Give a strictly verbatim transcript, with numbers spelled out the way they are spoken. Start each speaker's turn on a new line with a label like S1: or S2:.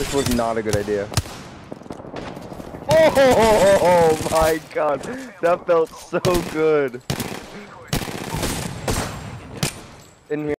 S1: This was not a good idea. Oh, oh, oh, oh my god, that felt so good. In here.